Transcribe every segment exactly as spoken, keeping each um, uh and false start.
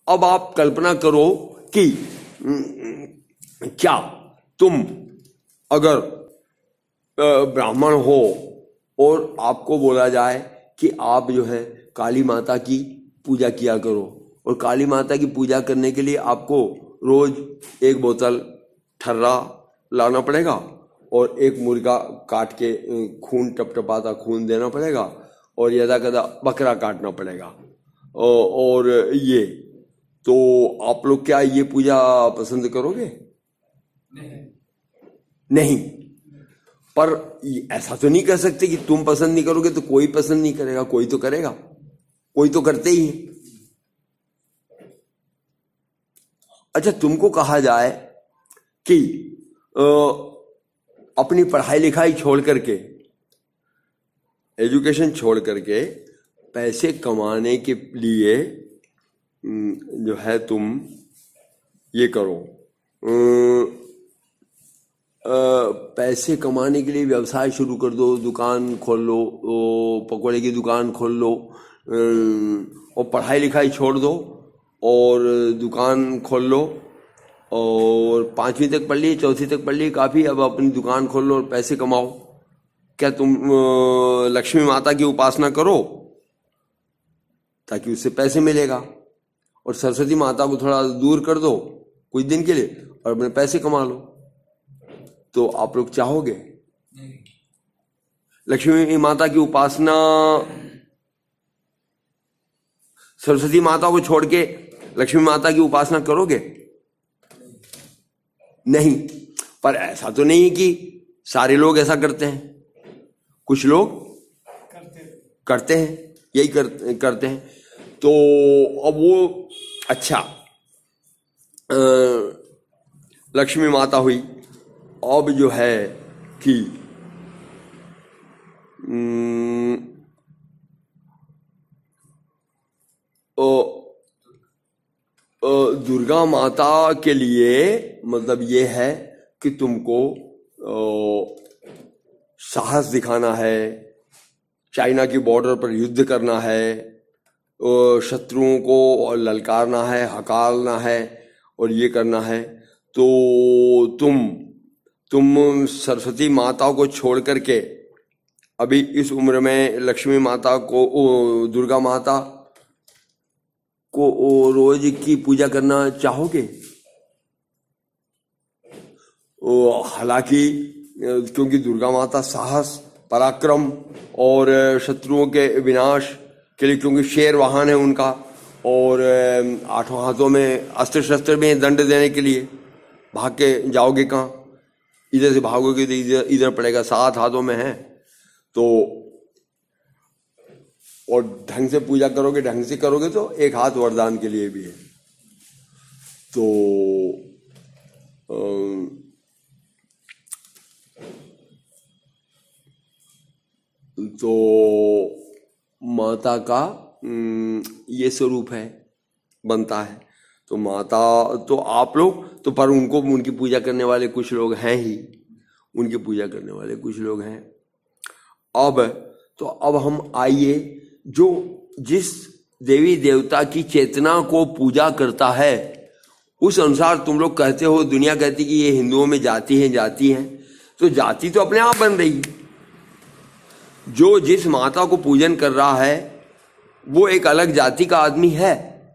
अब आप कल्पना करो कि क्या तुम अगर ब्राह्मण हो और आपको बोला जाए कि आप जो है काली माता की पूजा किया करो, और काली माता की पूजा करने के लिए आपको रोज एक बोतल ठर्रा लाना पड़ेगा और एक मुर्गा काट के खून टपटपाता खून देना पड़ेगा और यदा कदा बकरा काटना पड़ेगा, और ये तो आप लोग क्या ये पूजा पसंद करोगे? नहीं, नहीं। पर ऐसा तो नहीं कर सकते कि तुम पसंद नहीं करोगे तो कोई पसंद नहीं करेगा, कोई तो करेगा, कोई तो करते ही है। अच्छा, तुमको कहा जाए कि आ, अपनी पढ़ाई लिखाई छोड़ करके, एजुकेशन छोड़ करके पैसे कमाने के लिए जो है तुम ये करो, पैसे कमाने के लिए व्यवसाय शुरू कर दो, दुकान खोल लो, पकौड़े की दुकान खोल लो, और पढ़ाई लिखाई छोड़ दो और दुकान खोल लो, और पांचवी तक पढ़ ली, चौथी तक पढ़ ली, काफी, अब अपनी दुकान खोल लो और पैसे कमाओ। क्या तुम लक्ष्मी माता की उपासना करो ताकि उससे पैसे मिलेगा, और सरस्वती माता को थोड़ा दूर कर दो कुछ दिन के लिए और अपने पैसे कमा लो, तो आप लोग चाहोगे? लक्ष्मी माता की उपासना, सरस्वती माता को छोड़ के लक्ष्मी माता की उपासना करोगे? नहीं। पर ऐसा तो नहीं है कि सारे लोग ऐसा करते हैं, कुछ लोग करते करते हैं, यही कर, करते हैं। तो अब वो अच्छा, लक्ष्मी माता हुई, अब जो है कि दुर्गा माता के लिए मतलब ये है कि तुमको साहस दिखाना है, चाइना की बॉर्डर पर युद्ध करना है, शत्रुओं को ललकारना है, हकारना है और ये करना है। तो तुम तुम सरस्वती माता को छोड़ करके अभी इस उम्र में लक्ष्मी माता को, दुर्गा माता को रोज की पूजा करना चाहोगे? हालांकि क्योंकि दुर्गा माता साहस, पराक्रम और शत्रुओं के विनाश के लिए, क्योंकि शेर वाहन है उनका, और आठों हाथों में अस्त्र शस्त्र भी हैं दंड देने के लिए, भाग के जाओगे कहाँ? इधर से भागोगे तो इधर इधर पड़ेगा, सात हाथों में है। तो और ढंग से पूजा करोगे, ढंग से करोगे तो एक हाथ वरदान के लिए भी है। तो तो माता का ये स्वरूप है, बनता है। तो माता तो आप लोग तो, पर उनको, उनकी पूजा करने वाले कुछ लोग हैं ही, उनकी पूजा करने वाले कुछ लोग हैं। अब तो अब हम आइए, जो जिस देवी देवता की चेतना को पूजा करता है उस अनुसार तुम लोग कहते हो, दुनिया कहती कि ये हिंदुओं में जाति है, जाति है, तो जाति तो अपने आप बन रही है। जो जिस माता को पूजन कर रहा है वो एक अलग जाति का आदमी है,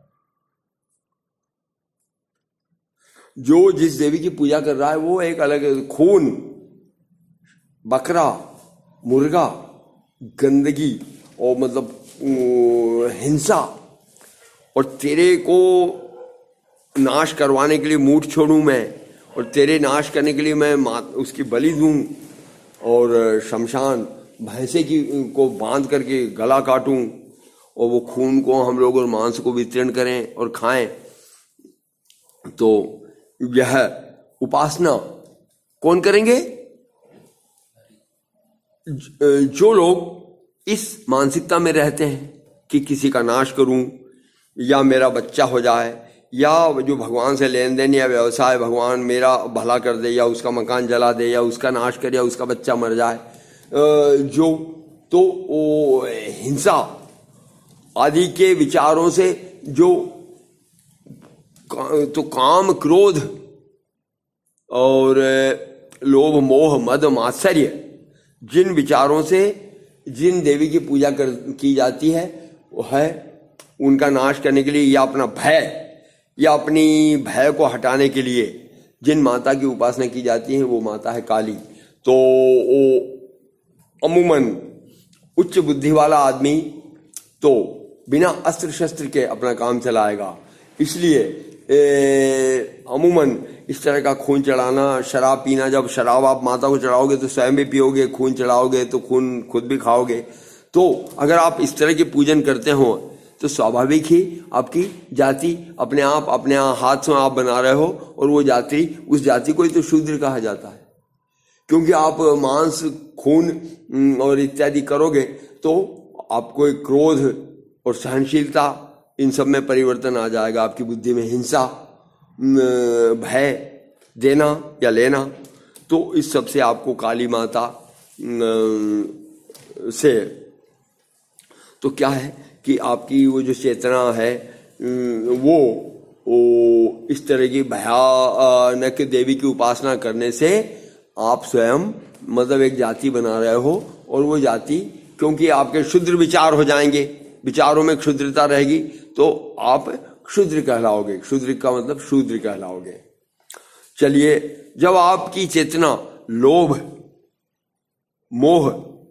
जो जिस देवी की पूजा कर रहा है वो एक अलग, खून, बकरा, मुर्गा, गंदगी और मतलब हिंसा, और तेरे को नाश करवाने के लिए मूठ छोड़ूं मैं, और तेरे नाश करने के लिए मैं उसकी बलि दूं, और शमशान भैंसे की को बांध करके गला काटूं, और वो खून को हम लोग और मांस को वितरण करें और खाएं। तो यह उपासना कौन करेंगे? जो लोग इस मानसिकता में रहते हैं कि किसी का नाश करूं, या मेरा बच्चा हो जाए, या जो भगवान से लेन देन या व्यवसाय, भगवान मेरा भला कर दे, या उसका मकान जला दे, या उसका नाश करे, या उसका बच्चा मर जाए, जो तो वो हिंसा आदि के विचारों से जो तो काम क्रोध और लोभ मोह मद मात्सर्य, जिन विचारों से जिन देवी की पूजा कर की जाती है वो है उनका नाश करने के लिए, या अपना भय या अपनी भय को हटाने के लिए जिन माता की उपासना की जाती है वो माता है काली। तो वो अमूमन उच्च बुद्धि वाला आदमी तो बिना अस्त्र शस्त्र के अपना काम चलाएगा, इसलिए अमूमन इस तरह का खून चढ़ाना, शराब पीना, जब शराब आप माता को चढ़ाओगे तो स्वयं भी पियोगे, खून चढ़ाओगे तो खून खुद भी खाओगे। तो अगर आप इस तरह के पूजन करते हो तो स्वाभाविक ही आपकी जाति अपने आप अपने हाथ से आप बना रहे हो, और वो जाति उस जाति को ही तो शूद्र कहा जाता है, क्योंकि आप मांस खून और इत्यादि करोगे तो आपको एक क्रोध और सहनशीलता इन सब में परिवर्तन आ जाएगा, आपकी बुद्धि में हिंसा, भय देना या लेना। तो इस सब से आपको काली माता से तो क्या है कि आपकी वो जो चेतना है वो, वो इस तरह की भयानक देवी की उपासना करने से आप स्वयं मतलब एक जाति बना रहे हो, और वो जाति क्योंकि आपके क्षुद्र विचार हो जाएंगे, विचारों में क्षुद्रता रहेगी तो आप क्षुद्र कहलाओगे। क्षुद्र का मतलब शूद्र कहलाओगे। चलिए, जब आपकी चेतना लोभ मोह,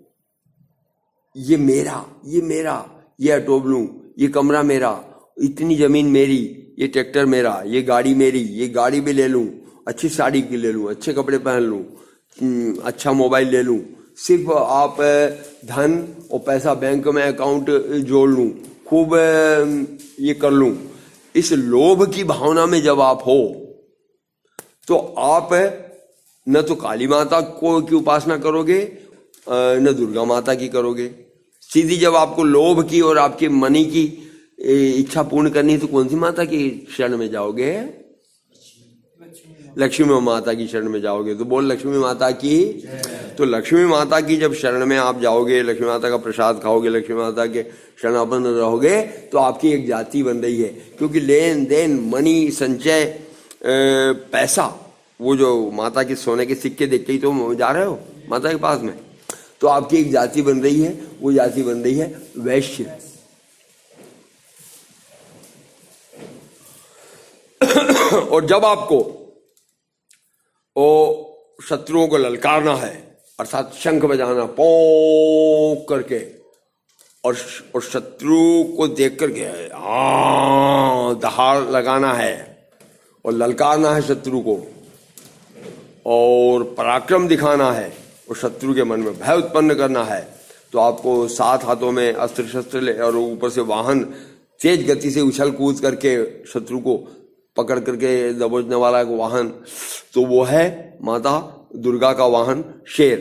ये मेरा ये मेरा ये अटोब लूं, ये कमरा मेरा, इतनी जमीन मेरी, ये ट्रैक्टर मेरा, ये गाड़ी मेरी, ये गाड़ी भी ले लूं, अच्छी साड़ी की ले लूं, अच्छे कपड़े पहन लूं, अच्छा मोबाइल ले लूं, सिर्फ आप धन और पैसा बैंक में अकाउंट जोड़ लूं, खूब ये कर लूं, इस लोभ की भावना में जब आप हो तो आप न तो काली माता को की उपासना करोगे न दुर्गा माता की करोगे। सीधी जब आपको लोभ की और आपके मनी की इच्छा पूर्ण करनी है तो कौन सी माता की शरण में जाओगे? लक्ष्मी माता की शरण में जाओगे। तो बोल लक्ष्मी माता की। तो लक्ष्मी माता की जब शरण में आप जाओगे, लक्ष्मी माता का प्रसाद खाओगे, लक्ष्मी माता के शरणापन्न रहोगे तो आपकी एक जाति बन रही है, क्योंकि लेन देन मनी संचय पैसा, वो जो माता के सोने के सिक्के देख के ही तो जा रहे हो माता के पास में, तो आपकी एक जाति बन रही है। वो जाति बन रही है वैश्य। और जब आपको ओ शत्रुओं को ललकारना है, अर्थात शंख बजाना पौ करके, और और शत्रु को देख करके आ दहाड़ लगाना है और ललकारना है शत्रु को, और पराक्रम दिखाना है और शत्रु के मन में भय उत्पन्न करना है, तो आपको सात हाथों में अस्त्र शस्त्र ले और ऊपर से वाहन तेज गति से उछल कूद करके शत्रु को पकड़ करके दबोचने वाला एक वाहन, तो वो है माता दुर्गा का वाहन शेर।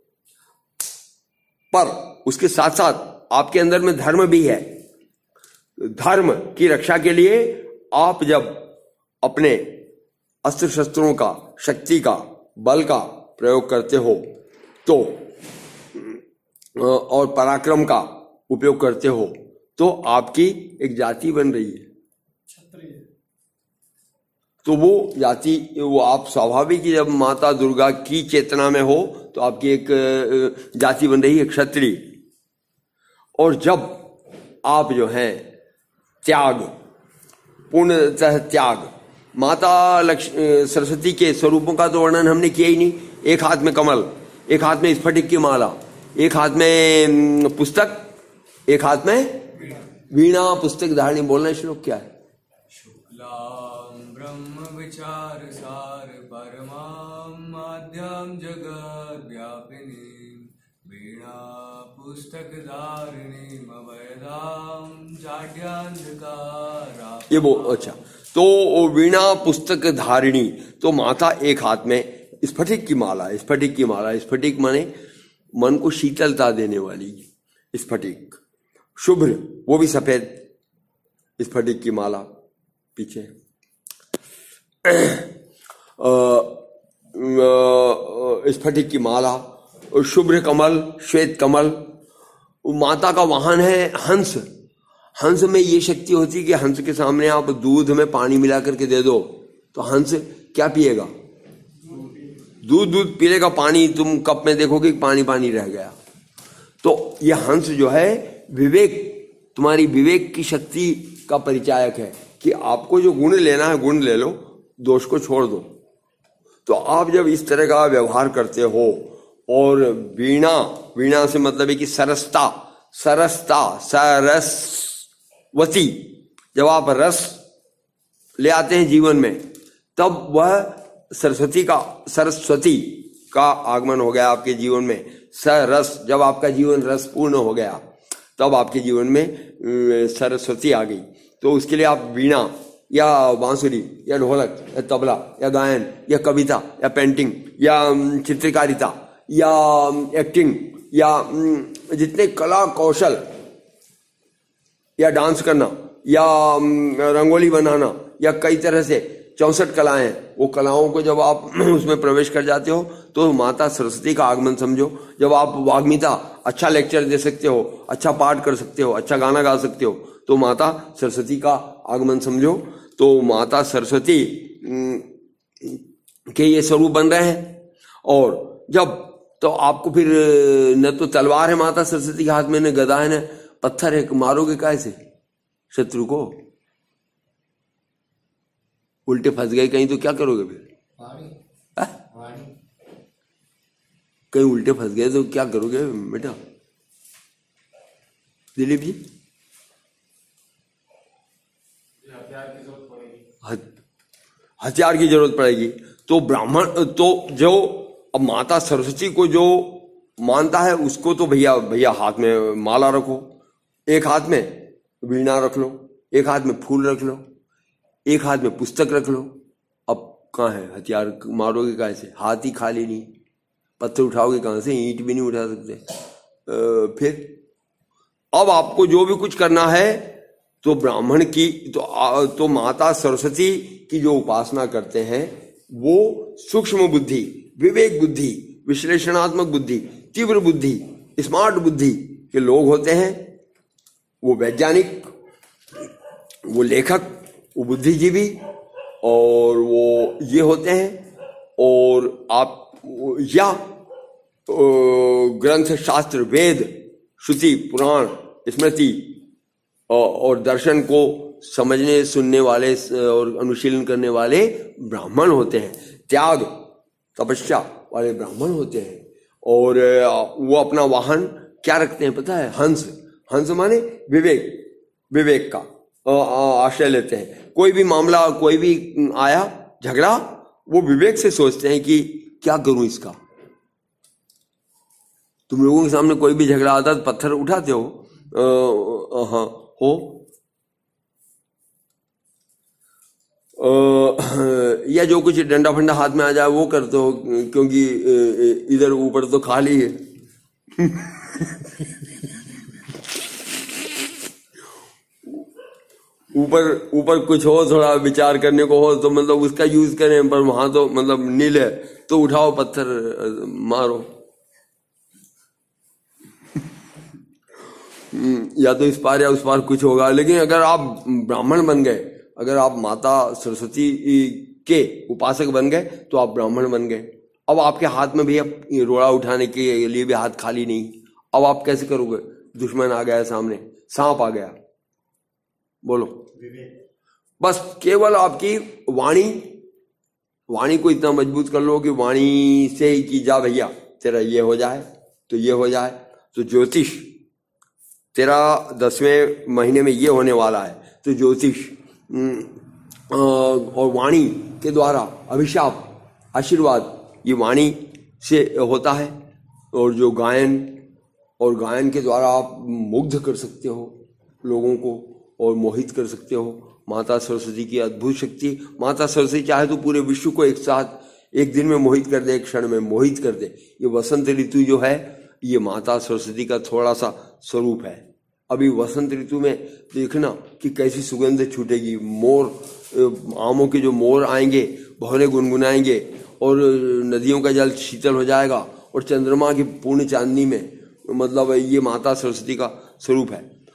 पर उसके साथ साथ आपके अंदर में धर्म भी है। धर्म की रक्षा के लिए आप जब अपने अस्त्र शस्त्रों का, शक्ति का, बल का प्रयोग करते हो तो और पराक्रम का उपयोग करते हो तो आपकी एक जाति बन रही है। तो वो जाति, वो आप स्वाभाविक जब माता दुर्गा की चेतना में हो तो आपकी एक जाति बन रही है क्षत्रिय। और जब आप जो हैं त्याग, पूर्णतः त्याग, माता लक्ष्मी सरस्वती के स्वरूपों का तो वर्णन हमने किया ही नहीं। एक हाथ में कमल, एक हाथ में स्फटिक की माला, एक हाथ में पुस्तक, एक हाथ में वीणा पुस्तक धारणी। बोलना श्लोक क्या है? शुक्लां ब्रह्म विचार सार परमां आद्यां जगद व्यापिनी वीणा पुस्तक धारिणी अवैधां जाड्यांधकारा। ये वो अच्छा, तो वीणा पुस्तक धारिणी, तो माता एक हाथ में स्फटिक की माला, स्फटिक की माला, स्फटिक माने मन को शीतलता देने वाली स्फटिक, शुभ्र, वो भी सफेद स्फटिक की माला पीछे, स्फटिक की माला, और शुभ्र कमल, श्वेत कमल। माता का वाहन है हंस, हंस में ये शक्ति होती है कि हंस के सामने आप दूध में पानी मिला करके दे दो तो हंस क्या पिएगा? दूध दूध पी लेगा। पानी तुम कप में देखोगे पानी पानी रह गया। तो ये हंस जो है विवेक, तुम्हारी विवेक की शक्ति का परिचायक है कि आपको जो गुण लेना है गुण ले लो, दोष को छोड़ दो। तो आप जब इस तरह का व्यवहार करते हो, और वीणा, वीणा से मतलब है कि सरसता, सरसता, सरसवती, जब आप रस ले आते हैं जीवन में तब वह सरस्वती का, सरस्वती का आगमन हो गया आपके जीवन में। सरस, जब आपका जीवन रसपूर्ण हो गया तब आपके जीवन में सरस्वती आ गई। तो उसके लिए आप वीणा या बांसुरी या ढोलक या तबला या गायन या कविता या पेंटिंग या चित्रकारिता या एक्टिंग या जितने कला कौशल या डांस करना या रंगोली बनाना या कई तरह से चौसठ कलाएं, वो कलाओं को जब आप उसमें प्रवेश कर जाते हो तो माता सरस्वती का आगमन समझो। जब आप वाग्मिता, अच्छा लेक्चर दे सकते हो, अच्छा पाठ कर सकते हो, अच्छा गाना गा सकते हो, तो माता सरस्वती का आगमन समझो। तो माता सरस्वती के ये स्वरूप बन रहे हैं। और जब तो आपको फिर न तो तलवार है माता सरस्वती के हाथ में, न गदा है, न पत्थर है, मारोगे कैसे शत्रु को? उल्टे फंस गए कहीं तो क्या करोगे फिर? कहीं उल्टे फंस गए तो क्या करोगे बेटा? दिलीप जी, हथियार की जरूरत पड़ेगी। तो ब्राह्मण, तो जो अब माता सरस्वती को जो मानता है उसको तो भैया भैया हाथ में माला रखो, एक हाथ में वीणा रख लो, एक हाथ में फूल रख लो, एक हाथ में पुस्तक रख लो। अब कहाँ है हथियार? मारोगे कहाँ से? हाथ ही खाली नहीं, पत्थर उठाओगे कहाँ से? ईंट भी नहीं उठा सकते। आ, फिर अब आपको जो भी कुछ करना है तो ब्राह्मण की तो, आ, तो माता सरस्वती की जो उपासना करते हैं वो सूक्ष्म बुद्धि, विवेक बुद्धि, विश्लेषणात्मक बुद्धि, तीव्र बुद्धि, स्मार्ट बुद्धि के लोग होते हैं। वो वैज्ञानिक, वो लेखक, वो बुद्धिजीवी और वो ये होते हैं। और आप या ग्रंथ, शास्त्र, वेद, श्रुति, पुराण, स्मृति और दर्शन को समझने, सुनने वाले और अनुशीलन करने वाले ब्राह्मण होते हैं। त्याग, तपस्या वाले ब्राह्मण होते हैं। और वो अपना वाहन क्या रखते हैं पता है? हंस। हंस माने विवेक, विवेक का आश्रय लेते हैं। कोई भी मामला, कोई भी आया झगड़ा, वो विवेक से सोचते हैं कि क्या करूं इसका। तुम लोगों के सामने कोई भी झगड़ा आता तो पत्थर उठाते हो? आ, हाँ हो आ, या जो कुछ डंडा फंडा हाथ में आ जाए वो करते हो, क्योंकि इधर ऊपर तो खाली है। ऊपर ऊपर कुछ हो, थोड़ा विचार करने को हो तो मतलब उसका यूज करें, पर वहां तो मतलब नील है तो उठाओ पत्थर मारो। या तो इस पार या उस पार कुछ होगा। लेकिन अगर आप ब्राह्मण बन गए, अगर आप माता सरस्वती के उपासक बन गए तो आप ब्राह्मण बन गए। अब आपके हाथ में भी अब रोड़ा उठाने के लिए भी हाथ खाली नहीं। अब आप कैसे करोगे? दुश्मन आ गया सामने, सांप आ गया, बोलो। बस केवल आपकी वाणी, वाणी को इतना मजबूत कर लो कि वाणी से ही कि जा भैया तेरा ये हो जाए तो ये हो जाए। तो ज्योतिष, तेरा दसवें महीने में ये होने वाला है, तो ज्योतिष और वाणी के द्वारा अभिशाप, आशीर्वाद, ये वाणी से होता है। और जो गायन, और गायन के द्वारा आप मुग्ध कर सकते हो लोगों को और मोहित कर सकते हो। माता सरस्वती की अद्भुत शक्ति। माता सरस्वती चाहे तो पूरे विश्व को एक साथ एक दिन में मोहित कर दे, एक क्षण में मोहित कर दे। ये वसंत ऋतु जो है ये माता सरस्वती का थोड़ा सा स्वरूप है। अभी वसंत ऋतु में देखना कि कैसी सुगंध छूटेगी। मोर, आमों के जो मोर आएंगे, भौरे गुनगुनाएंगे और नदियों का जल शीतल हो जाएगा और चंद्रमा की पूर्ण चांदनी में, मतलब ये माता सरस्वती का स्वरूप है।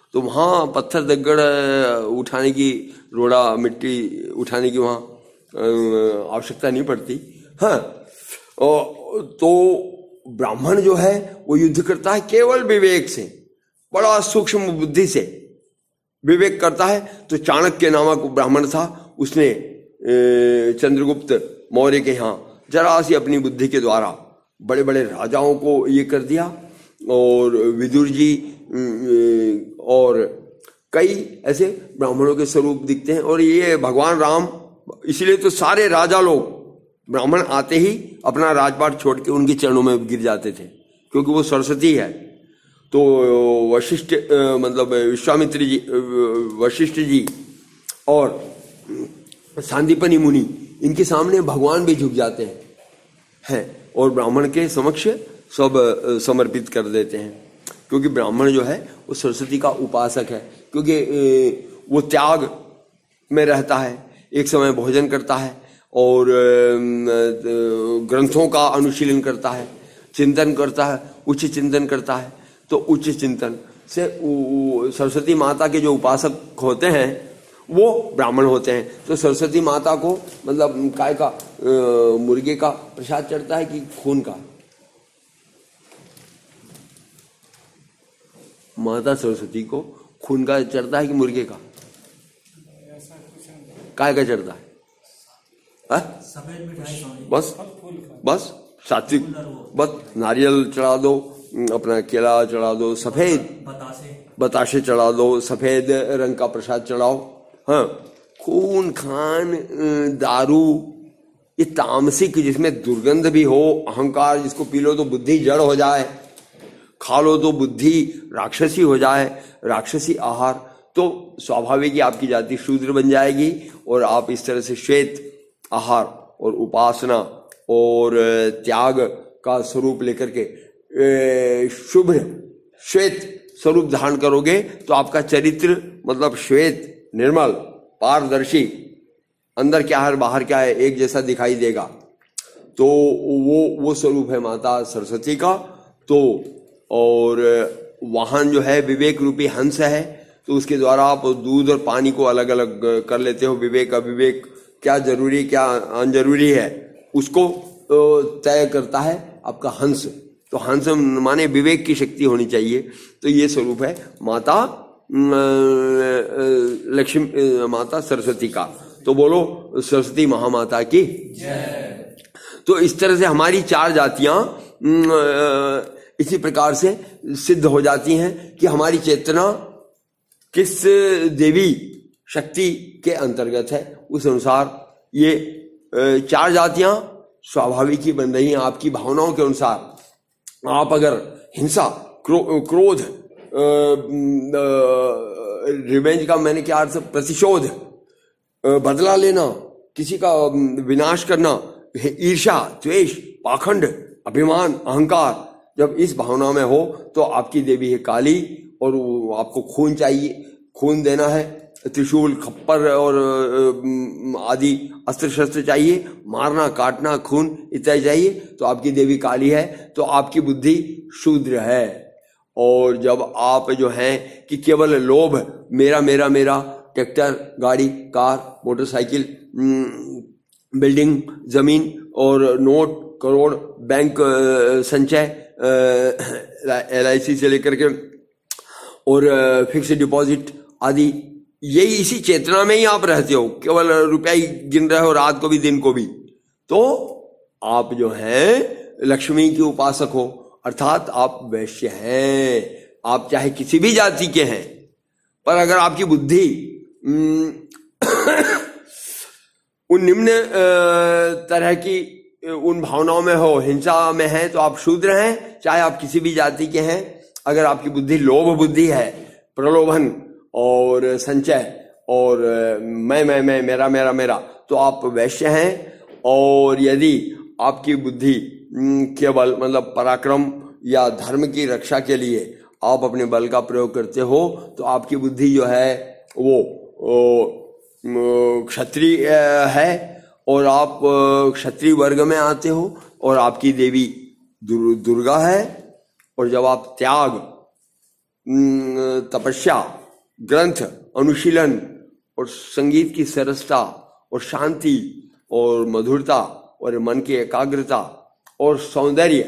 तो वहाँ पत्थर दग्गड़ उठाने की, रोड़ा मिट्टी उठाने की वहाँ आवश्यकता नहीं पड़ती। हाँ, तो ब्राह्मण जो है वो युद्ध करता है केवल विवेक से, बड़ा सूक्ष्म बुद्धि से विवेक करता है। तो चाणक्य नामक ब्राह्मण था, उसने चंद्रगुप्त मौर्य के यहाँ जरा सी अपनी बुद्धि के द्वारा बड़े बड़े राजाओं को ये कर दिया, और विदुर जी और कई ऐसे ब्राह्मणों के स्वरूप दिखते हैं। और ये भगवान राम, इसलिए तो सारे राजा लोग ब्राह्मण आते ही अपना राजपाट छोड़ के उनके चरणों में गिर जाते थे, क्योंकि वो सरस्वती है। तो वशिष्ठ मतलब विश्वामित्र जी, वशिष्ठ जी और सांदीपनि मुनि, इनके सामने भगवान भी झुक जाते हैं हैं और ब्राह्मण के समक्ष सब समर्पित कर देते हैं, क्योंकि ब्राह्मण जो है वो सरस्वती का उपासक है। क्योंकि वो त्याग में रहता है, एक समय भोजन करता है और ग्रंथों का अनुशीलन करता है, चिंतन करता है, उच्च चिंतन करता है। तो उच्च चिंतन से सरस्वती माता के जो उपासक होते हैं वो ब्राह्मण होते हैं। तो सरस्वती माता को मतलब काय का, मुर्गे का प्रसाद चढ़ता है कि खून का? माता सरस्वती को खून का चढ़ता है कि मुर्गे का? काय का चढ़ता है? हा? बस बस सात्विक, बस नारियल चढ़ा दो, अपना केला चढ़ा दो, सफेद बताशे चढ़ा दो, सफेद रंग का प्रसाद चढ़ाओ। हाँ, खून खान दारू ये तामसिक, जिसमें दुर्गंध भी हो, अहंकार, जिसको पी लो तो बुद्धि जड़ हो जाए, खा लो तो बुद्धि राक्षसी हो जाए, राक्षसी आहार, तो स्वाभाविक ही आपकी जाति शूद्र बन जाएगी। और आप इस तरह से श्वेत आहार और उपासना और त्याग का स्वरूप लेकर के शुभ्र श्वेत स्वरूप धारण करोगे तो आपका चरित्र मतलब श्वेत, निर्मल, पारदर्शी, अंदर क्या है बाहर क्या है एक जैसा दिखाई देगा। तो वो वो स्वरूप है माता सरस्वती का। तो और वाहन जो है विवेक रूपी हंस है, तो उसके द्वारा आप दूध और पानी को अलग अलग कर लेते हो। विवेक अविवेक, क्या जरूरी क्या अनजरूरी है, उसको तय करता है आपका हंस। तो हंस माने विवेक की शक्ति होनी चाहिए। तो ये स्वरूप है माता लक्ष्मी, माता सरस्वती का। तो बोलो सरस्वती महामाता की जय। तो इस तरह से हमारी चार जातियां इसी प्रकार से सिद्ध हो जाती हैं कि हमारी चेतना किस देवी शक्ति के अंतर्गत है। उस अनुसार ये चार जातियां स्वाभाविक ही बन रही हैं आपकी भावनाओं के अनुसार। आप अगर हिंसा, क्रो, क्रोध, रिवेंज का मैंने क्या अर्थ, प्रतिशोध, बदला लेना, किसी का विनाश करना, ईर्ष्या, द्वेष, पाखंड, अभिमान, अहंकार, जब इस भावना में हो तो आपकी देवी है काली। और आपको खून चाहिए, खून देना है, त्रिशूल, खप्पर और आदि अस्त्र शस्त्र चाहिए, मारना, काटना, खून इत्यादि चाहिए, तो आपकी देवी काली है। तो आपकी बुद्धि शूद्र है। और जब आप जो हैं कि केवल लोभ, मेरा मेरा मेरा, ट्रैक्टर, गाड़ी, कार, मोटरसाइकिल, बिल्डिंग, जमीन और नोट, करोड़, बैंक संचय, एल आई सी से लेकर के और फिक्स डिपॉजिट आदि, यही इसी चेतना में ही आप रहते हो, केवल रुपया ही गिन रहे हो रात को भी दिन को भी। तो आप जो हैं लक्ष्मी की उपासक हो, अर्थात आप वैश्य हैं। आप चाहे किसी भी जाति के हैं, पर अगर आपकी बुद्धि उन निम्न तरह की उन भावनाओं में हो, हिंसा में है, तो आप शूद्र हैं। चाहे आप किसी भी जाति के हैं, अगर आपकी बुद्धि लोभ बुद्धि है, प्रलोभन और संचय और मैं मैं मैं मेरा मेरा मेरा, तो आप वैश्य हैं। और यदि आपकी बुद्धि केवल मतलब पराक्रम या धर्म की रक्षा के लिए आप अपने बल का प्रयोग करते हो, तो आपकी बुद्धि जो है वो क्षत्रिय है और आप क्षत्रिय वर्ग में आते हो। और आपकी देवी दुर्गा है। और जब आप त्याग, तपस्या ग्रंथ, अनुशीलन और संगीत की सरसता और शांति और मधुरता और मन की एकाग्रता और सौंदर्य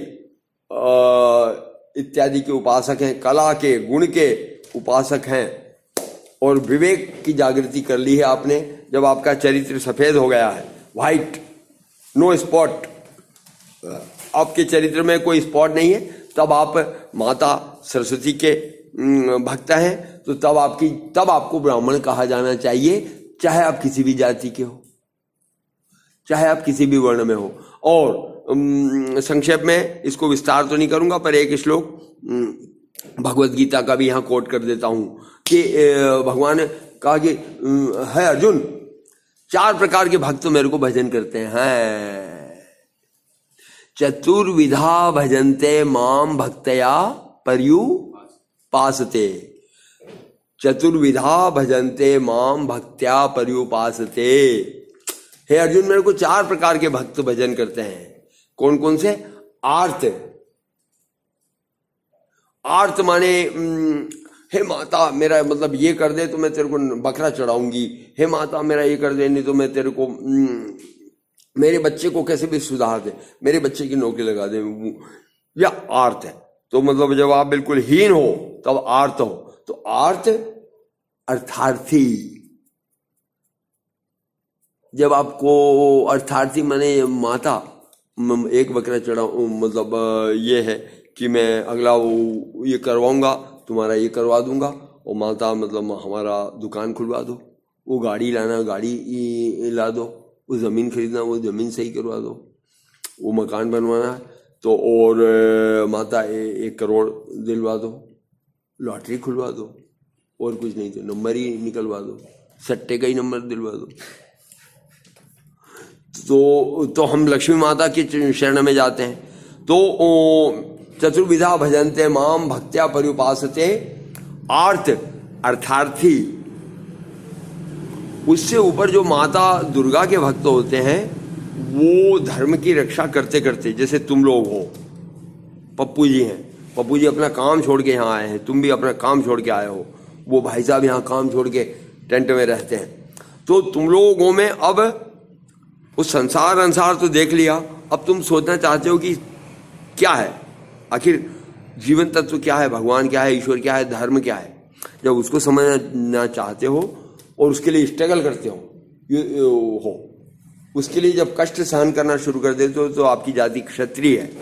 इत्यादि के उपासक हैं, कला के गुण के उपासक हैं। और विवेक की जागृति कर ली है आपने जब आपका चरित्र सफेद हो गया है, व्हाइट, नो स्पॉट, आपके चरित्र में कोई स्पॉट नहीं है, तब आप माता सरस्वती के भक्त हैं। तो तब आपकी तब आपको ब्राह्मण कहा जाना चाहिए, चाहे आप किसी भी जाति के हो, चाहे आप किसी भी वर्ण में हो। और संक्षेप में इसको विस्तार तो नहीं करूंगा, पर एक श्लोक भगवत गीता का भी यहां कोट कर देता हूं कि भगवान ने कहा कि है अर्जुन, चार प्रकार के भक्त मेरे को भजन करते हैं। चतुर्विधा भजन्ते माम भक्तया पर्युपासते, चतुर्विधा भजन्ते माम भक्त्या पर्युपासते। हे अर्जुन, मेरे को चार प्रकार के भक्त भजन करते हैं। कौन कौन से? आर्त, आर्त माने हे माता मेरा मतलब ये कर दे तो मैं तेरे को बकरा चढ़ाऊंगी, हे माता मेरा ये कर दे नहीं तो मैं तेरे को मेरे बच्चे को कैसे भी सुधार दे, मेरे बच्चे की नौकरी लगा दे, या आर्त है। तो मतलब जब आप बिल्कुल हीन हो तब आर्त हो। तो आर्त अर्थार्थी, जब आपको अर्थार्थी माने माता एक बकरा चढ़ाऊ, मतलब ये है कि मैं अगला वो ये करवाऊंगा, तुम्हारा ये करवा दूंगा, और माता मतलब हमारा दुकान खुलवा दो, वो गाड़ी लाना गाड़ी ला दो, वो ज़मीन खरीदना वो ज़मीन सही करवा दो, वो मकान बनवाना है तो और माता एक करोड़ दिलवा दो, लॉटरी खुलवा दो, और कुछ नहीं तो नंबर ही निकलवा दो, सट्टे का ही नंबर दिलवा दो। तो तो हम लक्ष्मी माता की शरण में जाते हैं। तो चतुर्विधा भजन्ते माम भक्त्या पर्युपासते, आर्त अर्थार्थी, उससे ऊपर जो माता दुर्गा के भक्त होते हैं वो धर्म की रक्षा करते करते, जैसे तुम लोग हो, पप्पू जी हैं, पप्पू जी अपना काम छोड़ के यहाँ आए हैं, तुम भी अपना काम छोड़ के आए हो, वो भाई साहब यहाँ काम छोड़ के टेंट में रहते हैं। तो तुम लोगों में अब उस संसार अनुसार तो देख लिया, अब तुम सोचना चाहते हो कि क्या है आखिर जीवन तत्व, क्या है भगवान, क्या है ईश्वर, क्या है धर्म, क्या है। जब उसको समझना चाहते हो और उसके लिए स्ट्रगल करते हो हो उसके लिए जब कष्ट सहन करना शुरू कर देते हो तो आपकी जाति क्षत्रिय है।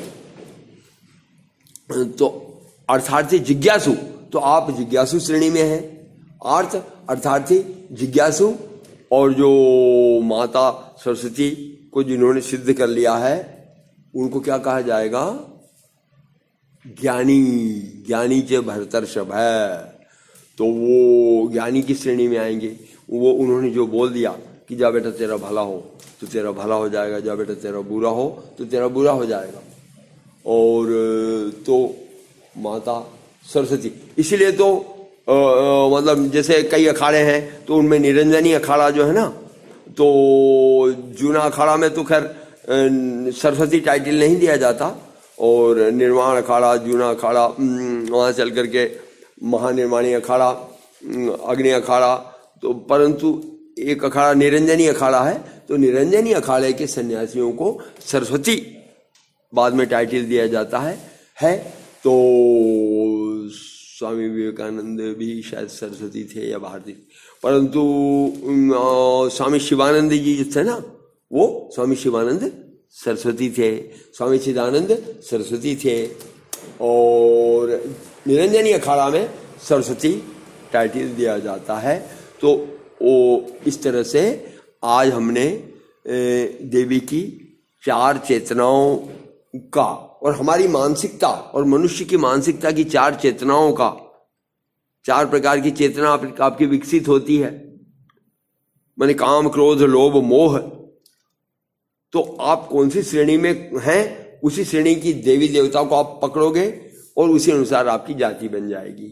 तो अर्थार्थी जिज्ञासु, तो आप जिज्ञासु श्रेणी में हैं। अर्थ अर्थार्थी जिज्ञासु, और जो माता सरस्वती को जिन्होंने सिद्ध कर लिया है उनको क्या कहा जाएगा? ज्ञानी, ज्ञानी च भरतर्षभ है। तो वो ज्ञानी की श्रेणी में आएंगे। वो उन्होंने जो बोल दिया कि जा बेटा तेरा भला हो तो तेरा भला हो जाएगा, जा बेटा तेरा बुरा हो तो तेरा बुरा हो जाएगा। और तो माता सरस्वती, इसीलिए तो आ, मतलब जैसे कई अखाड़े हैं तो उनमें निरंजनी अखाड़ा जो है ना, तो जूना अखाड़ा में तो खैर सरस्वती टाइटल नहीं दिया जाता, और निर्वाण अखाड़ा, जूना अखाड़ा, वहाँ चल करके महानिर्वाणी अखाड़ा, अग्नि अखाड़ा, तो परंतु एक अखाड़ा निरंजनी अखाड़ा है। तो निरंजनी अखाड़े के सन्यासियों को सरस्वती बाद में टाइटल दिया जाता है है तो स्वामी विवेकानंद भी शायद सरस्वती थे या भारती, परंतु स्वामी शिवानंद जी जो थे ना, वो स्वामी शिवानंद सरस्वती थे, स्वामी चिदानंद सरस्वती थे, और निरंजनी अखाड़ा में सरस्वती टाइटल दिया जाता है। तो वो इस तरह से आज हमने देवी की चार चेतनाओं का, और हमारी मानसिकता और मनुष्य की मानसिकता की चार चेतनाओं का, चार प्रकार की चेतना आप, आपकी विकसित होती है, माने काम, क्रोध, लोभ, मोह। तो आप कौन सी श्रेणी में हैं, उसी श्रेणी की देवी देवताओं को आप पकड़ोगे और उसी अनुसार आपकी जाति बन जाएगी।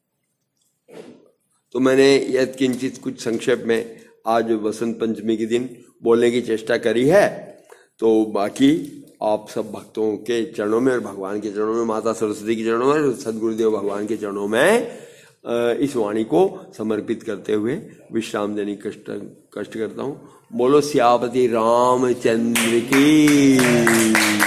तो मैंने यह किंचित कुछ संक्षेप में आज वसंत पंचमी के दिन बोलने की चेष्टा करी है। तो बाकी आप सब भक्तों के चरणों में और भगवान के चरणों में, माता सरस्वती के चरणों में, सदगुरुदेव भगवान के चरणों में इस वाणी को समर्पित करते हुए विश्राम देने की कष्ट कष्ट करता हूँ। बोलो सियापति रामचंद्र की।